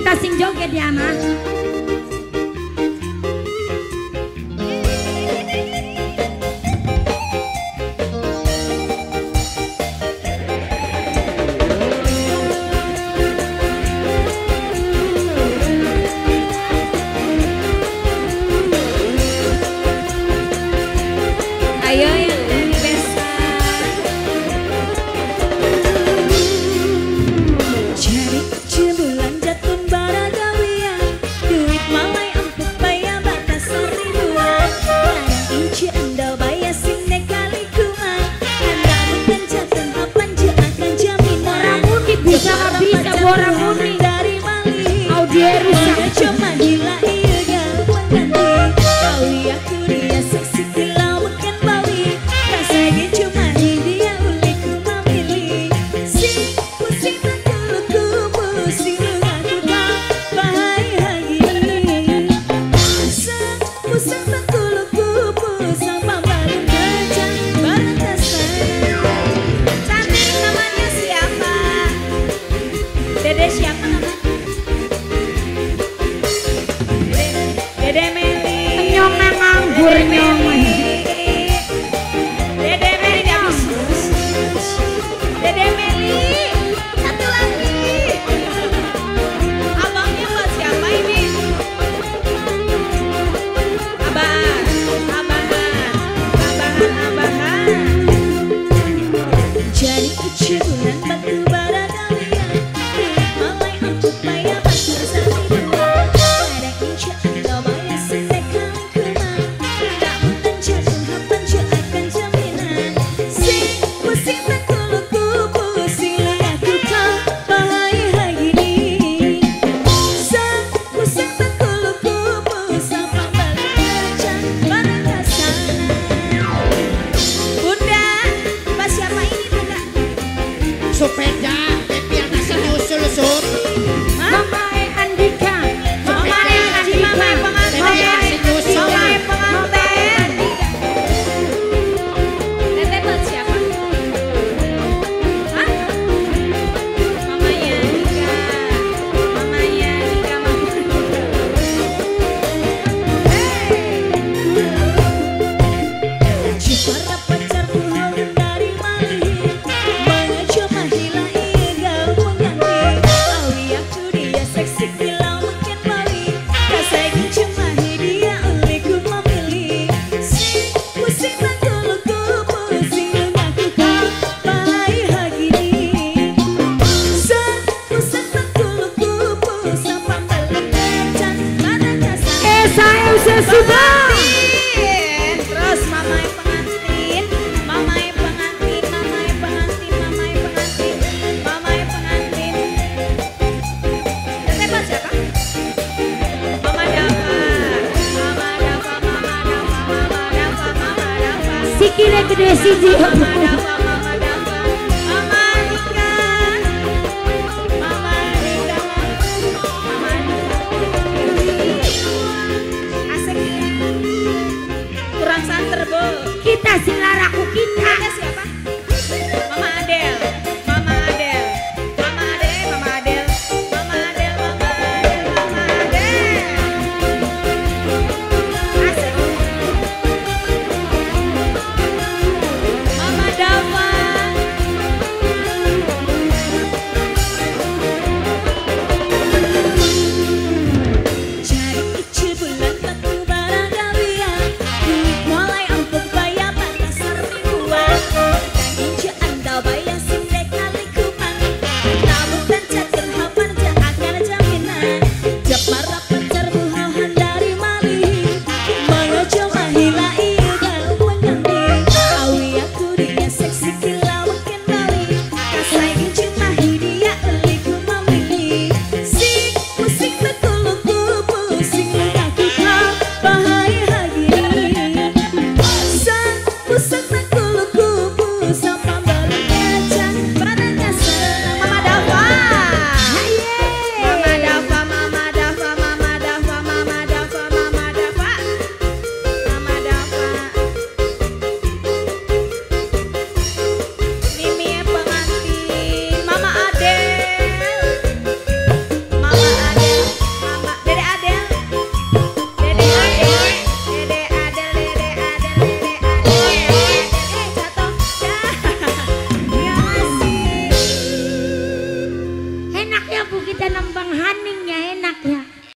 kita sing joget ya mah. Ayo yang dari Besa. Cari cibulan jatun baragawian, duit mamai empuk bayar batasan ribuan. Barang inci anda bayar sing nekali kuman, anda bukan jatun apan je akan jaminan. Orang mudik bisa orang mudik dari Mali. Audio rusak Cuma gila iya gampang ganti. Kau ya kuria seksi kilau makan bawi. Rasanya cuma dia uliku memilih. Si pusing takulu ku pusing aku tak bahaya lagi. Pusing takulu ku pusing pambalin kecang baratasan. Cantik namanya siapa? Dede siapa namanya? Dede Meli. nyong nganggur nyong. Dede Meli habis. Dede Meli. Satu lagi. Abangnya buat siapa ini? Abang. Jadi kecibulan batu bara kalian. Malai empuk bayar batu seribuan. Ada inci anda bayar sendek kali kuman. Tak mudah jatuh hapan je akan jaminan. Si pusing takulu ku pusing aku tak bahaya lagi ni. Pusing takulu ku pusing pambalin kecang baratasan. Bunda, pas siapa ini bunda? Sepeda, tapi anak sana usul-usul. Mamae Andika, Mamae pengantin. Mamae pengantin. Teteh buat siapa? Hah? Mamanya Andika. Mamanya Andika. Cipara pacar pulang dari Mali. Mana cuma gila iya gampang ganti. Awi aku dia seksi kilau makin Bali. Rasanya cuma dia uliku memilih. Si pusing takulu ku pusing aku tak bahaya lagi ni. Pusing takulu ku pusing pambalin kecang baratasan. saya usia sudah. Terus mamai pengantin, mamai pengantin, mamai pengantin, mamai pengantin, mamai pengantin. Teteh buat siapa? Mama Dava, Mama Dava, Mama Dava, Mama Dava, Mama Dava. Sikile gede siji. Mama Dava.